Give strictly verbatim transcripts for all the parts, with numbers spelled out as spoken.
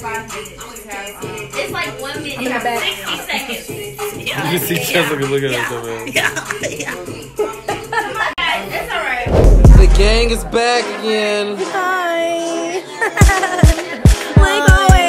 five minutes. You have, um, it's like one minute, sixty seconds. Yeah. You see Jessica looking yeah. at them, man. Yeah, yeah. It's alright. The gang is back again. Hi. Like always.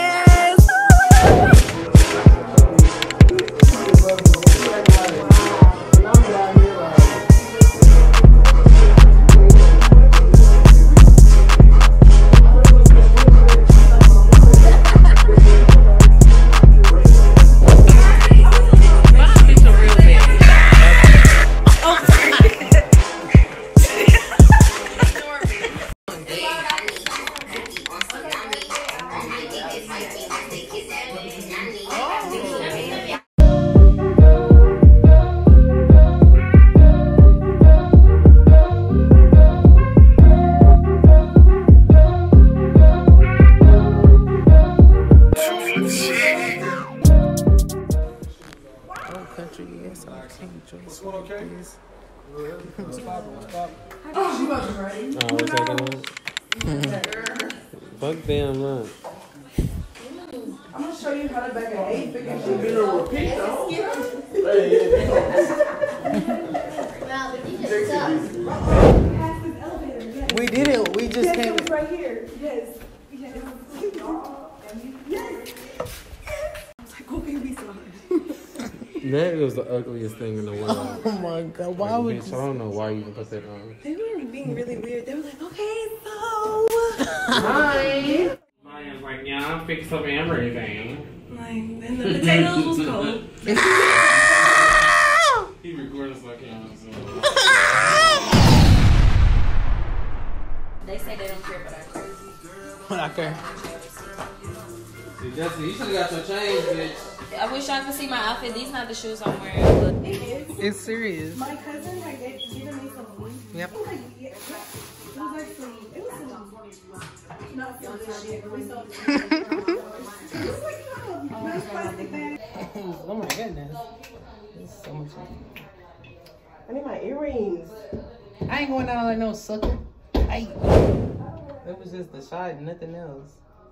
Fuck damn lunch. I'm gonna show you how to bake an eight figure chicken. We did it. We just Yes, came. it was right here. Yes. Yes. Yes. I was like, okay, we saw it. That was the ugliest thing in the world. Oh my god! Why like, would bitch, you? I don't know why you even put that on. They were being really weird. They were like, okay, so. Hi. Maya's like, yeah, I'll fix up everything. Like, and the potatoes was cold. He recorded so I can't so. They say they don't care, but I crazy. I care. See, Jesse, you should have got your change, bitch. I wish y'all could see my outfit. These not the shoes I'm wearing. It is. It's serious. My cousin had given me some. Yep. It was like, yeah, it was like some, it was some, not some shit, but we sold it. It was like, you know, nice plastic bag. Oh my goodness. There's so much. I need my earrings. I ain't going down like no sucker. Hey. It was just the shot, nothing else.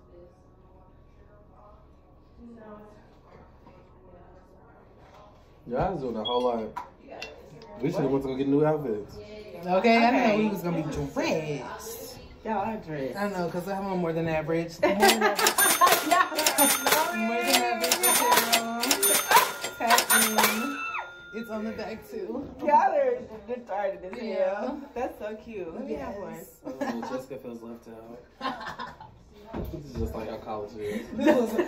Y'all was doing a whole lot. We should have went to go get new outfits. Okay, I didn't know we was gonna be dressed. Y'all are dressed. I don't know, cause I'm on more than average. More than average. More than average. Pattern. It's on the back too. Y'all are retarded as Yeah. hell. That's so cute. Let me have one. Oh, Jessica feels left out. This is just like how college is. Jessica!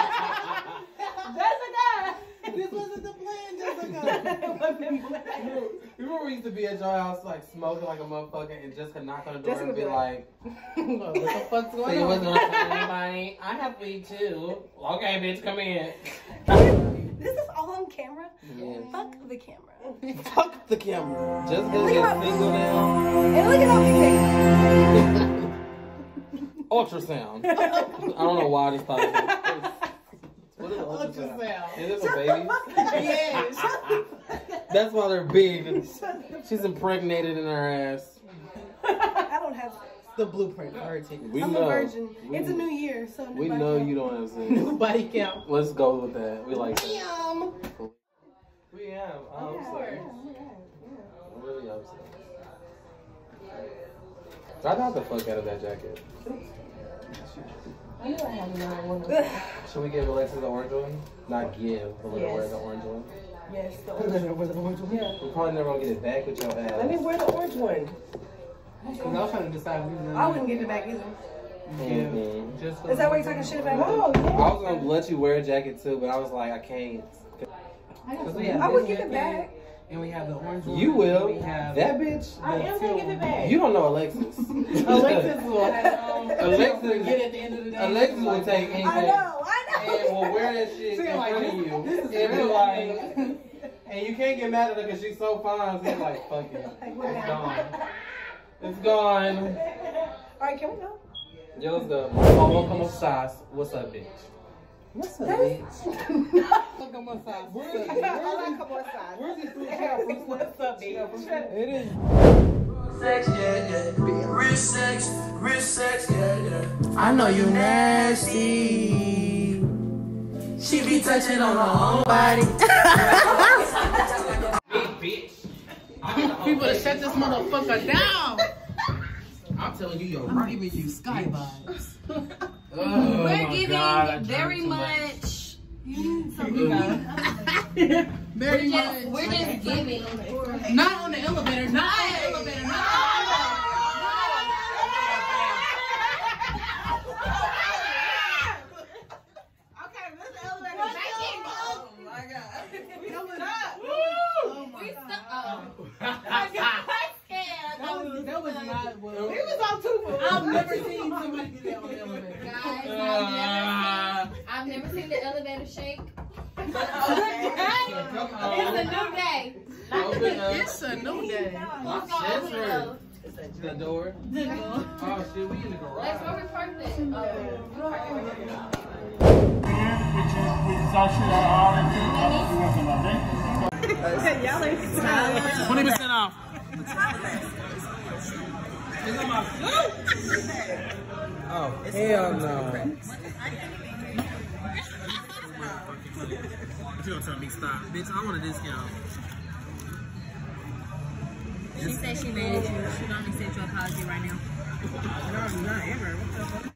This wasn't the plan, Jessica. Remember we used to be at your house like smoking like a motherfucker and Jessica knock on the door Jessica and be like, What the fuck's so going you on? wasn't gonna tell anybody? I have weed too. Okay, bitch, come in. This is all on camera? Yeah. Fuck the camera. Fuck the camera. Jessica is single now. And look at how big Ultrasound. I don't know why this thought. What is ultrasound? Ultrasound. Is this a baby? Yes. That's why they're big. She's impregnated in her ass. I don't have sex. The blueprint for her ticket. We I'm know. a virgin. We, It's a new year, so new we body know count. you don't have sex. Nobody count. Let's go with that. We like that. Yum. We have. I hope so. I'm really upset. I got the fuck out of that jacket. I know I have another one. Should we give Alexis the orange one? Not give, but let her Yes. wear the orange one. Yes, the orange one. Yeah. We're probably never gonna get it back with your ass. Let me wear the orange one. Because I was trying to decide who's I wouldn't give it back either. Mm-hmm. Just Is that why you're talking shit about me? I was gonna let you wear a jacket too, but I was like, I can't. we have I would this give it jacket, back. And we have the orange one. You will. and We have That bitch. I am gonna give it back. You don't know Alexis. Alexis will. Alexis Forget at the end of the day. Alexis will take anything. I know, I know. And will wear that shit in like, front of you. this is And be real. like, and you can't get mad at her because she's so fine. So you're like, fuck it. It's gone. It's gone. Alright, can we go? Yo, let's go. Oh, come on, sauce. What's up, bitch? What's up, bitch? Look at my size. What's up, bitch? I like come on side. Where's this food? What's up, bitch? It is. Sex, yeah, yeah. Being real sex, real sex, yeah, yeah. I know you nasty. She be touching on her own body. People to shut this motherfucker down. I'm telling you, yo, I'm giving you sky vibes. Oh, We're giving God, very much. Very We're much. just, we're just giving. Not on the elevator. Not on the elevator. Not on the elevator. That was not well. It was on two. I've never seen somebody do that on the elevator. Guys, I've never, I've never seen the elevator shake. It's a new day. It's a new day. That's right. The door. The door. Oh shit, we in the garage. Let's go report that. Twenty percent off. Oh hell no! You gonna tell me stop, bitch? I want a discount. She said she mad at you. She don't accept your apology right now. No, not ever. What the fuck?